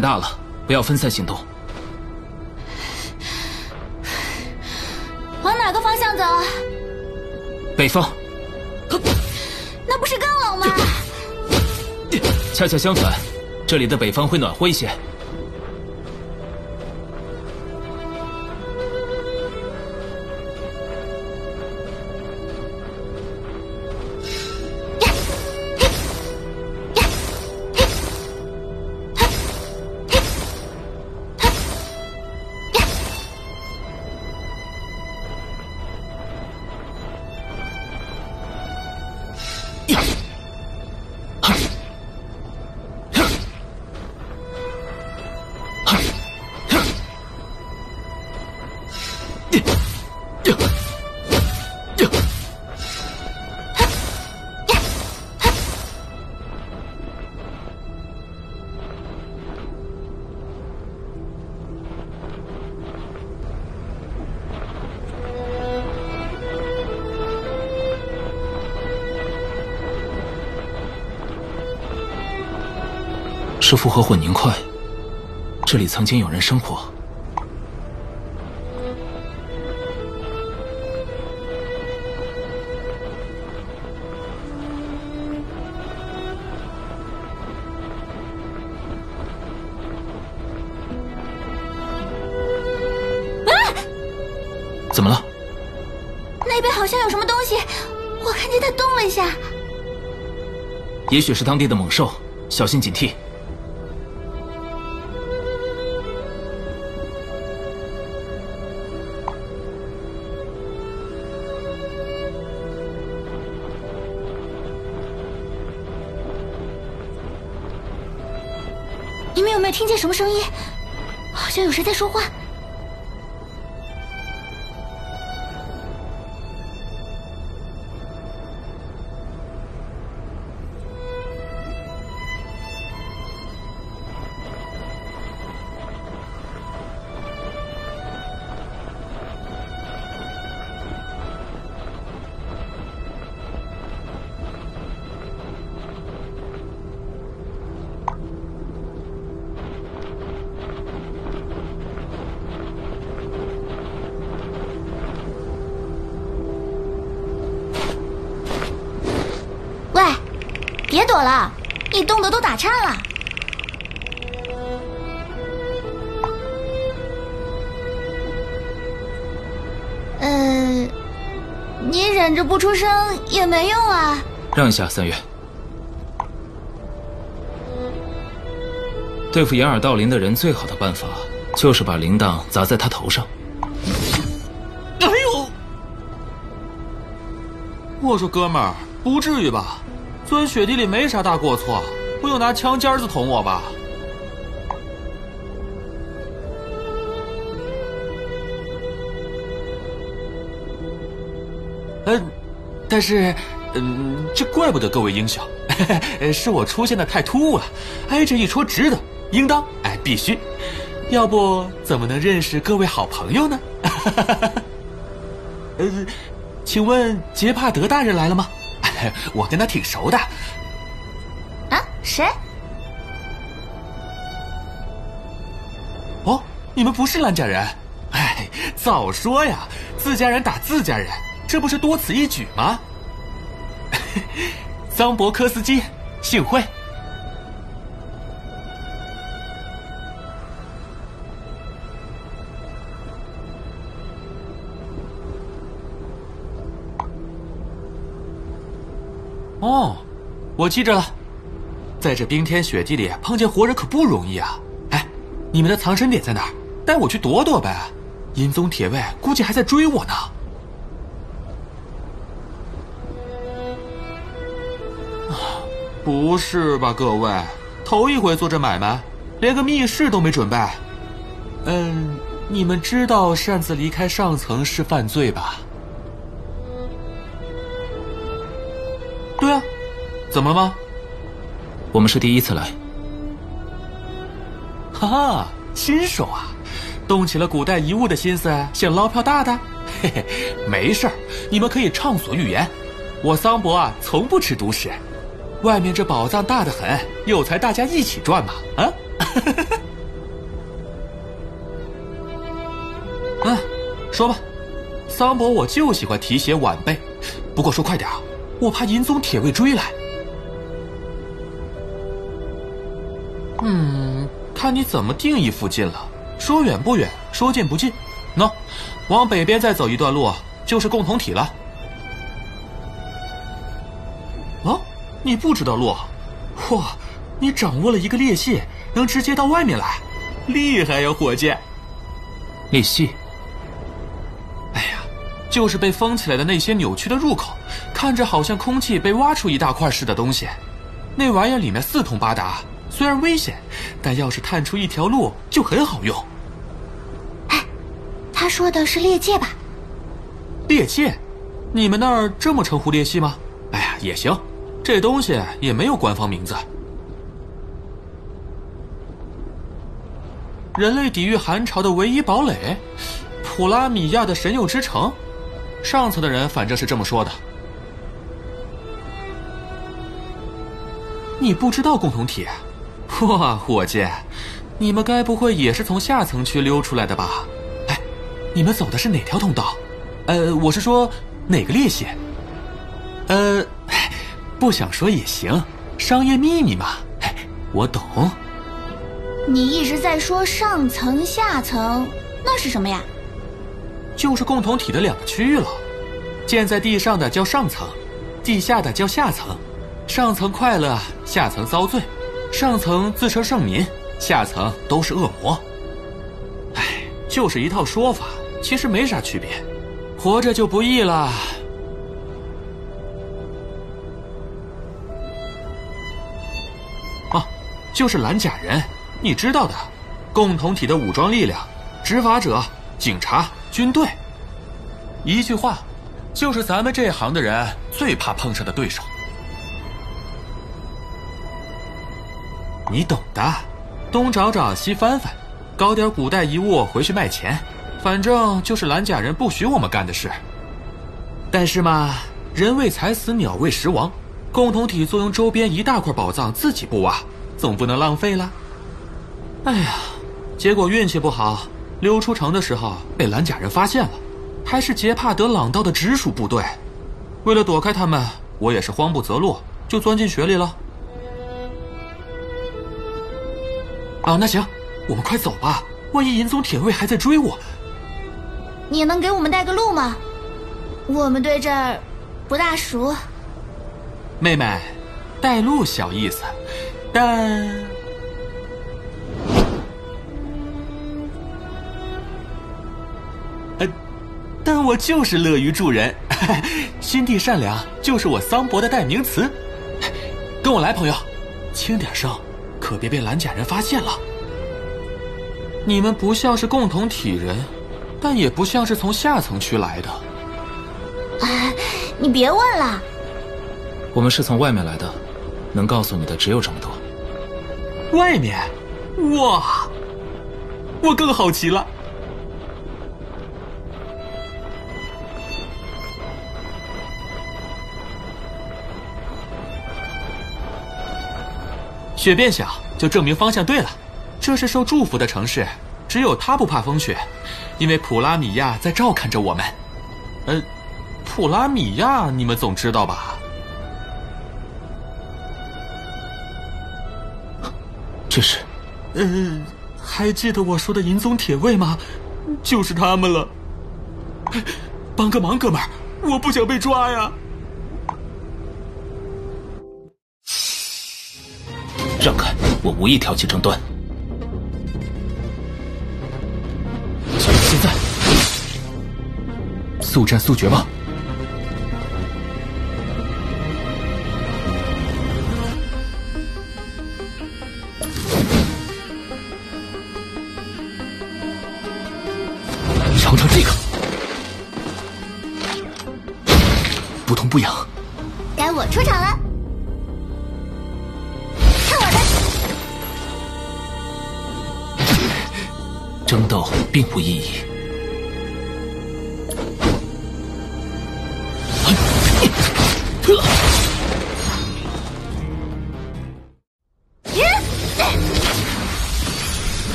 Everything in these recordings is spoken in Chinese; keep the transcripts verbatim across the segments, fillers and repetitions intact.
大了，不要分散行动。 往哪个方向走？ 北方。 那不是更冷吗？ 恰恰相反，这里的北方会暖和一些。是复合混凝块，这里曾经有人生活。 啊！ 怎么了？ 那边好像有什么东西，我看见它动了一下。 也许是当地的猛兽，小心警惕。 你们有没有听见什么声音？好像有谁在说话。喂，别躲了，你冻得都打颤了。呃，你忍着不出声也没用啊。 让一下，三月。对付掩耳盗铃的人，最好的办法就是把铃铛砸在他头上。 哎呦！我说哥们儿，不至于吧？钻雪地里没啥大过错，不用拿枪尖子捅我吧？嗯，但是，嗯，这怪不得各位英雄，是我出现的太突兀了，哎，这一戳值得，应当，哎，必须，要不怎么能认识各位好朋友呢？呃，请问杰帕德大人来了吗？我跟他挺熟的。 啊？谁？ 哦，你们不是兰家人？哎，早说呀！自家人打自家人，这不是多此一举吗？桑博科斯基，幸会。哦，我记着了，在这冰天雪地里碰见活人可不容易啊！哎，你们的藏身点在哪儿？带我去躲躲呗。阴宗铁卫估计还在追我呢。不是吧，各位，头一回做这买卖，连个密室都没准备。嗯，你们知道擅自离开上层是犯罪吧？对啊，怎么了吗？ 我们是第一次来。 哈哈，新手啊，动起了古代遗物的心思，想捞票大的？嘿嘿，没事儿，你们可以畅所欲言。我桑博啊，从不吃独食。外面这宝藏大得很，有财大家一起赚嘛！啊， 说吧，桑伯我就喜欢提携晚辈，不过说快点啊，我怕银宗铁卫追来。嗯，看你怎么定义附近了，说远不远，说近不近。喏，往北边再走一段路就是共同体了。哦，你不知道路？哇，你掌握了一个裂隙，能直接到外面来，厉害呀，伙计！ 裂隙？ 哎呀，就是被封起来的那些扭曲的入口，看着好像空气被挖出一大块似的东西。那玩意儿里面四通八达，虽然危险，但要是探出一条路就很好用。 哎，他说的是裂界吧？ 裂界？你们那儿这么称呼裂隙吗？哎呀，也行，这东西也没有官方名字。人类抵御寒潮的唯一堡垒，普拉米亚的神佑之城，上层的人反正是这么说的。你不知道共同体？哇，伙计，你们该不会也是从下层区溜出来的吧？哎，你们走的是哪条通道？呃，我是说哪个裂隙？呃，不想说也行，商业秘密嘛。哎，我懂。 你一直在说上层下层，那是什么呀？ 就是共同体的两个区域了。建在地上的叫上层，地下的叫下层。上层快乐，下层遭罪；上层自称圣民，下层都是恶魔。哎，就是一套说法，其实没啥区别。活着就不易了。啊，就是蓝甲人。你知道的，共同体的武装力量，执法者、警察、军队，一句话，就是咱们这行的人最怕碰上的对手。你懂的，东找找西翻翻，搞点古代遗物回去卖钱，反正就是蓝甲人不许我们干的事。但是嘛，人为财死，鸟为食亡，共同体坐拥周边一大块宝藏自己不挖，总不能浪费了。哎呀，结果运气不好，溜出城的时候被蓝甲人发现了，还是杰帕德朗道的直属部队。为了躲开他们，我也是慌不择路，就钻进雪里了。啊，那行，我们快走吧，万一银宗铁卫还在追我。 你能给我们带个路吗？我们对这儿不大熟。 妹妹，带路小意思，但呃，但我就是乐于助人，心地善良就是我桑博的代名词。跟我来，朋友，轻点声，可别被蓝甲人发现了。你们不像是共同体人，但也不像是从下层区来的。 哎，你别问了。 我们是从外面来的，能告诉你的只有这么多。 外面？哇，我更好奇了。雪变小，就证明方向对了。这是受祝福的城市，只有它不怕风雪，因为普拉米亚在照看着我们。呃，普拉米亚你们总知道吧？ 这是…… 呃，还记得我说的银宗铁卫吗？就是他们了。帮个忙，哥们儿，我不想被抓呀。 让开，我无意挑起争端。就现在，速战速决吧。尝尝这个，不痛不痒。 该我出场了。 争斗并无意义。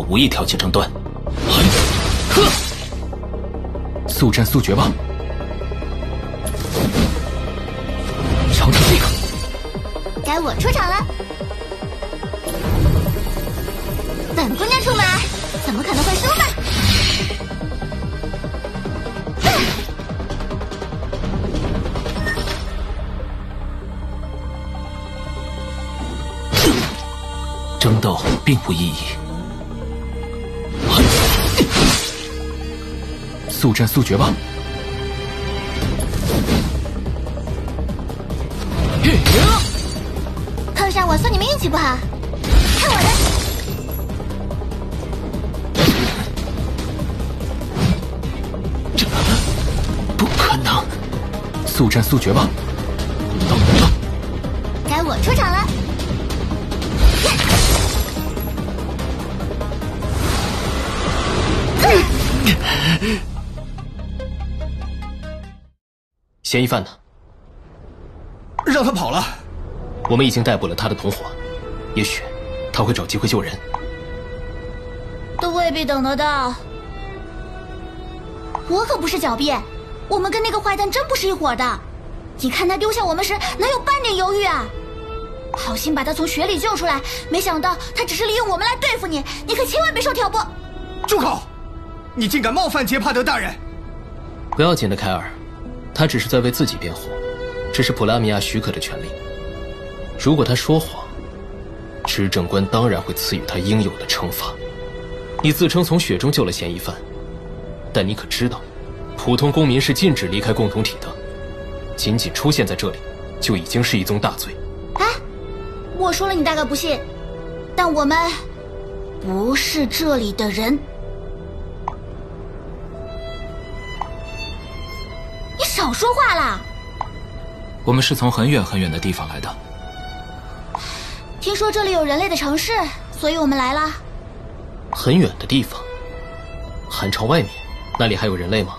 无意挑起争端。 速战速决吧！尝尝这个。 该我出场了。本姑娘出马，怎么可能会输呢？ 争斗并无意义。 速战速决吧！ 碰上我送你们运气不好，看我的！ 这不可能！ 速战速决吧！到你了， 该我出场了。 嫌疑犯呢？ 让他跑了。 我们已经逮捕了他的同伙，也许他会找机会救人。 都未必等得到。我可不是狡辩，我们跟那个坏蛋真不是一伙的。你看他丢下我们时，哪有半点犹豫啊？好心把他从雪里救出来，没想到他只是利用我们来对付你，你可千万别受挑拨。 住口！你竟敢冒犯杰帕德大人！ 不要紧的，凯尔，他只是在为自己辩护，这是普拉米亚许可的权利。如果他说谎，执政官当然会赐予他应有的惩罚。你自称从雪中救了嫌疑犯，但你可知道，普通公民是禁止离开共同体的，仅仅出现在这里，就已经是一宗大罪。 哎，我说了你大概不信，但我们不是这里的人。你少说话啦！ 我们是从很远很远的地方来的。 听说这里有人类的城市，所以我们来了。 很远的地方？寒潮外面，那里还有人类吗？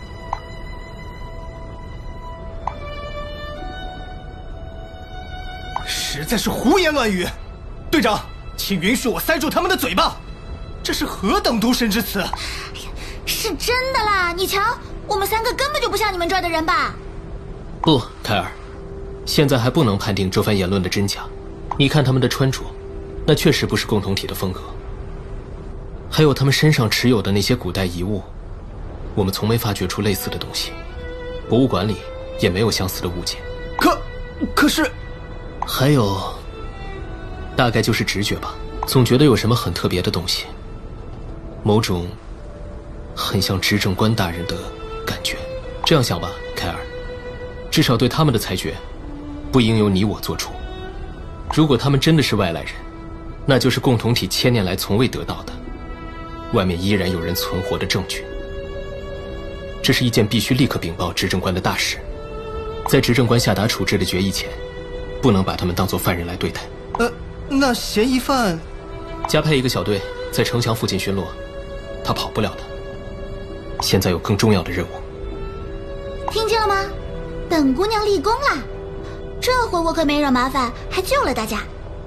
实在是胡言乱语！队长，请允许我塞住他们的嘴巴！这是何等毒舌之词！ 是真的啦！你瞧，我们三个根本就不像你们这儿的人吧？ 不，凯尔，现在还不能判定这番言论的真假。你看他们的穿着，那确实不是共同体的风格。还有他们身上持有的那些古代遗物，我们从没发掘出类似的东西，博物馆里也没有相似的物件。 可，可是， 还有，大概就是直觉吧，总觉得有什么很特别的东西，某种很像执政官大人的感觉。这样想吧，凯尔，至少对他们的裁决，不应由你我做出。如果他们真的是外来人，那就是共同体千年来从未得到的，外面依然有人存活的证据。这是一件必须立刻禀报执政官的大事，在执政官下达处置的决议前，不能把他们当作犯人来对待。 呃，那嫌疑犯， 加派一个小队在城墙附近巡逻，他跑不了的。现在有更重要的任务。 听见了吗？本姑娘立功啦！这回我可没惹麻烦，还救了大家。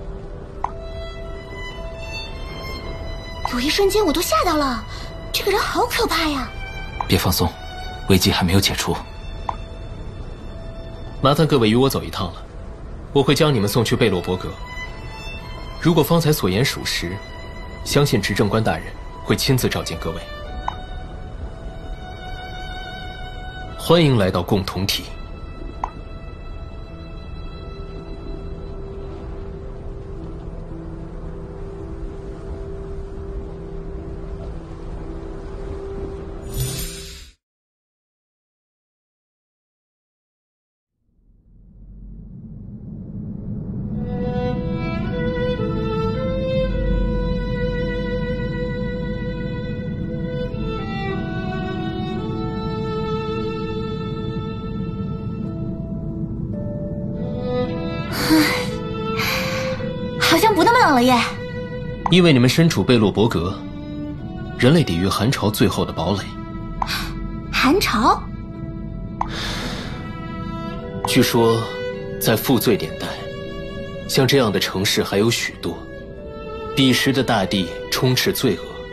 有一瞬间我都吓到了，这个人好可怕呀！ 别放松，危机还没有解除。 麻烦各位与我走一趟了，我会将你们送去贝洛伯格。如果方才所言属实，相信执政官大人会亲自召见各位。欢迎来到共同体。 好像不那么冷了耶。 因为你们身处贝洛伯格，人类抵御寒潮最后的堡垒。 寒潮？ 据说，在负罪年代，像这样的城市还有许多。彼时的大地充斥罪恶，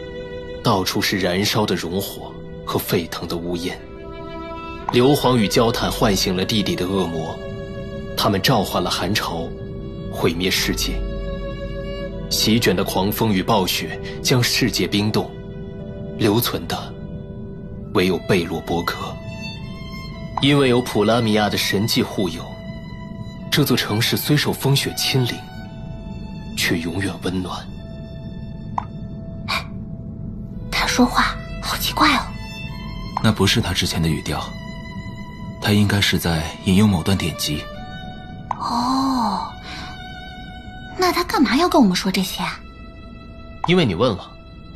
到处是燃烧的熔火和沸腾的乌烟。硫磺与焦炭唤醒了地底的恶魔，他们召唤了寒潮，毁灭世界。席卷的狂风与暴雪将世界冰冻，留存的唯有贝洛伯格。因为有普拉米亚的神迹护佑，这座城市虽受风雪侵凌，却永远温暖。 他说话好奇怪哦。 那不是他之前的语调，他应该是在引用某段典籍。 哦，那他干嘛要跟我们说这些啊？ 因为你问了。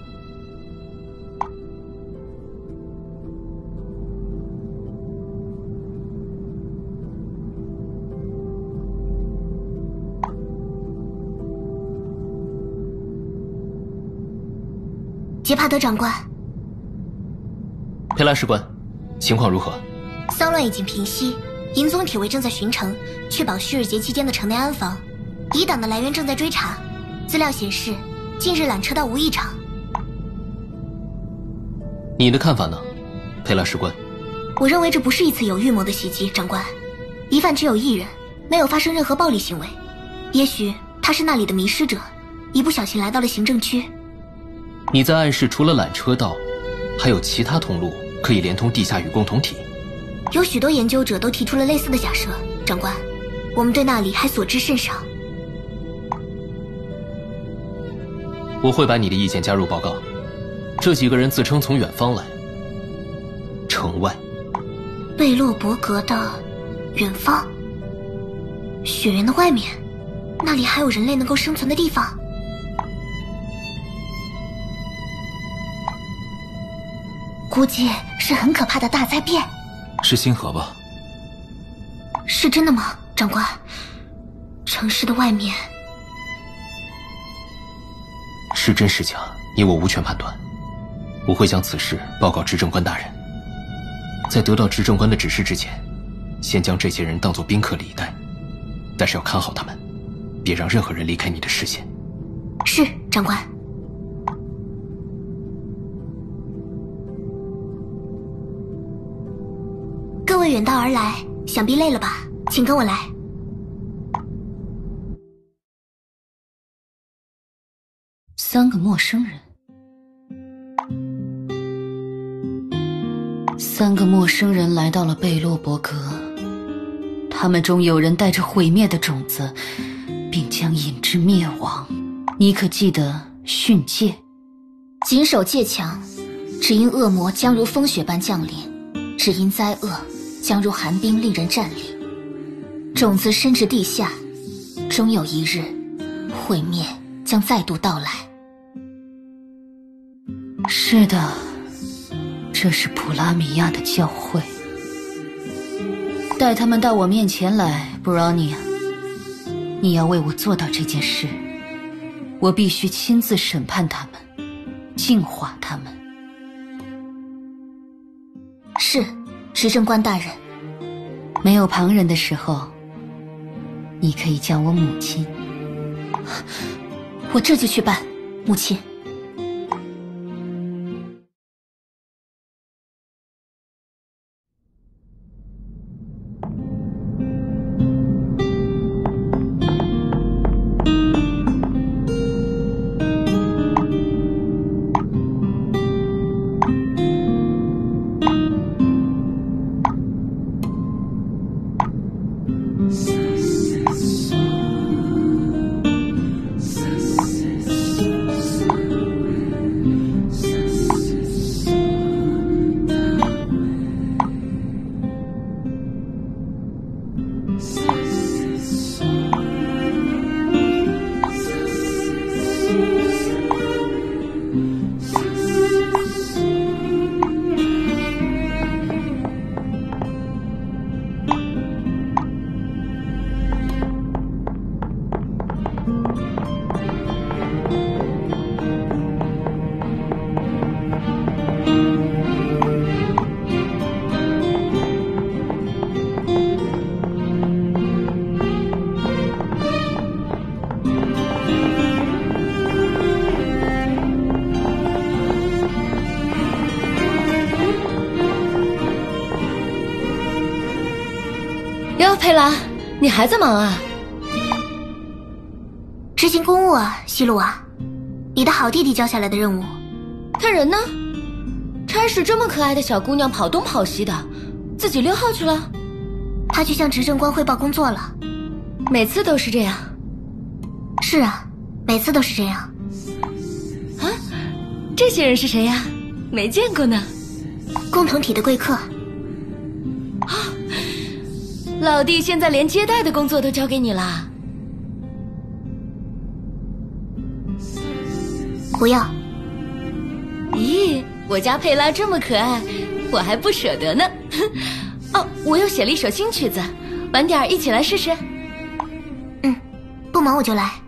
杰帕德长官， 佩拉士官，情况如何？ 骚乱已经平息，银宗铁卫正在巡城，确保旭日节期间的城内安防。敌党的来源正在追查，资料显示，近日缆车道无异常。 你的看法呢，佩拉士官？ 我认为这不是一次有预谋的袭击，长官。疑犯只有一人，没有发生任何暴力行为。也许他是那里的迷失者，一不小心来到了行政区。 你在暗示除了缆车道，还有其他通路可以连通地下与共同体？ 有许多研究者都提出了类似的假设，长官，我们对那里还所知甚少。 我会把你的意见加入报告。这几个人自称从远方来，城外。 贝洛伯格的远方，雪原的外面，那里还有人类能够生存的地方。估计是很可怕的大灾变。 是星河吧？ 是真的吗，长官？城市的外面是真是假，你我无权判断。我会将此事报告执政官大人。在得到执政官的指示之前，先将这些人当作宾客礼待，但是要看好他们，别让任何人离开你的视线。 是，长官。各位远道而来，想必累了吧？请跟我来。 三个陌生人，三个陌生人来到了贝洛伯格，他们中有人带着毁灭的种子，并将引至灭亡。你可记得训诫？ 谨守戒墙，只因恶魔将如风雪般降临，只因灾厄将如寒冰令人战栗。种子深至地下，终有一日，毁灭将再度到来。 是的，这是普拉米亚的教诲。带他们到我面前来，布朗尼亚，你要为我做到这件事。我必须亲自审判他们，净化他们。 是，执政官大人。 没有旁人的时候，你可以叫我母亲。 我这就去办，母亲。 哟，佩拉，你还在忙啊？ 执行公务啊，西路啊，你的好弟弟交下来的任务。 他人呢？差使这么可爱的小姑娘跑东跑西的，自己溜号去了。 他去向执政官汇报工作了。 每次都是这样。 是啊，每次都是这样。 啊，这些人是谁呀？没见过呢。 共同体的贵客。 啊，老弟现在连接待的工作都交给你啦。 不要。 咦，我家佩拉这么可爱，我还不舍得呢。哦，我又写了一首新曲子，晚点一起来试试。 嗯，不忙我就来。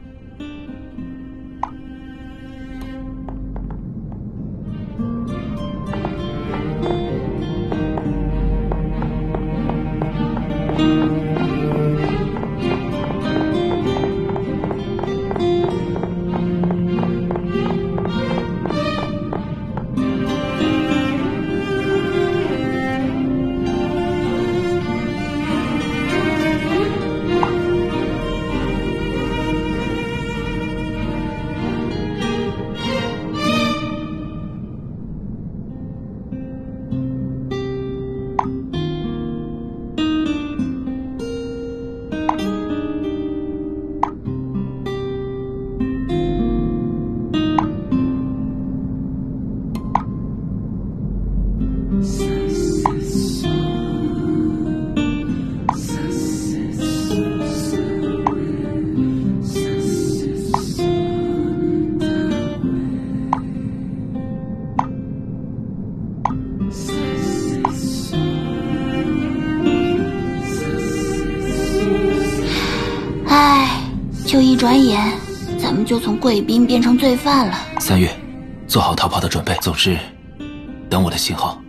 就一转眼，咱们就从贵宾变成罪犯了。 三月，做好逃跑的准备，总之，等我的信号。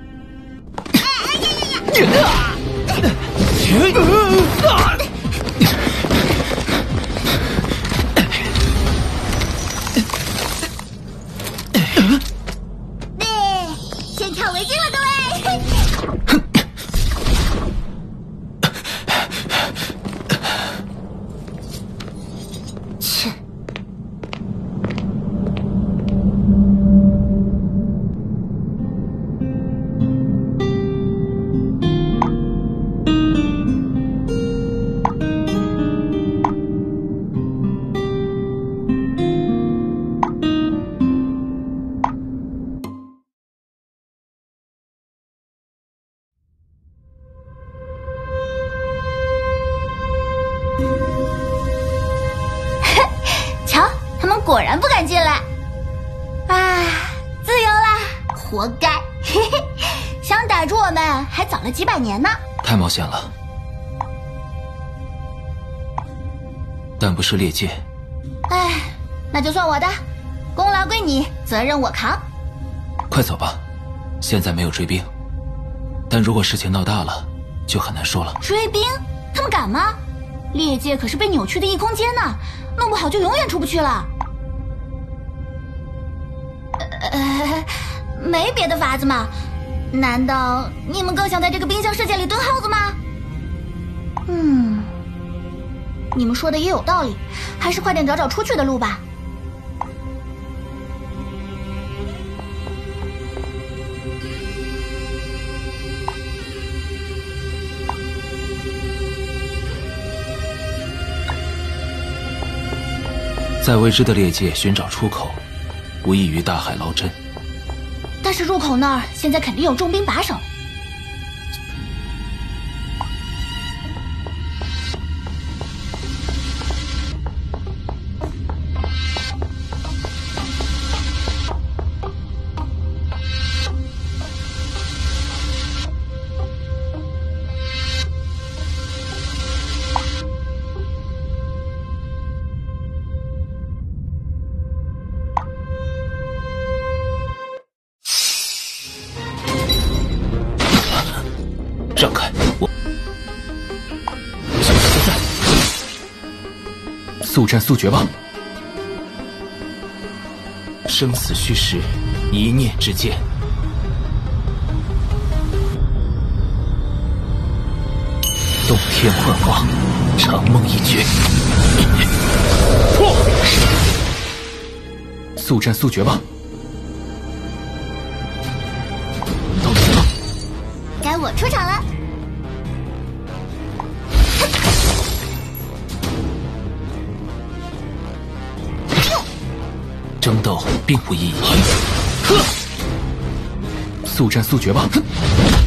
先跳围巾了，各位。切！果然不敢进来，啊，自由啦，活该！嘿嘿，想逮住我们还早了几百年呢。 太冒险了，但不是猎界。 哎，那就算我的，功劳归你，责任我扛。 快走吧，现在没有追兵，但如果事情闹大了，就很难说了。 追兵？他们敢吗？猎界可是被扭曲的异空间呢，弄不好就永远出不去了。呃，没别的法子吗？难道你们更想在这个冰箱世界里蹲耗子吗？嗯，你们说的也有道理，还是快点找找出去的路吧。 在未知的猎界寻找出口，无异于大海捞针。 但是入口那儿现在肯定有重兵把守。 让开！我就在现在，速战速决吧！ 生死虚实，一念之间。 洞天幻化，长梦一绝。 速战速决吧。 到齐了， 该我出场了。 争斗并无意义。 速战速决吧。